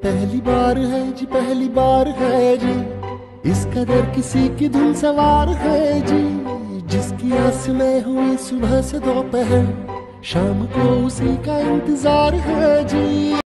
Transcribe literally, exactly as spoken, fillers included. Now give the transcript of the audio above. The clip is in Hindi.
पहली बार है जी, पहली बार है जी, इस कदर किसी की धुन सवार है जी। जिसकी आस में हुई सुबह से दोपहर, शाम को उसी का इंतजार है जी।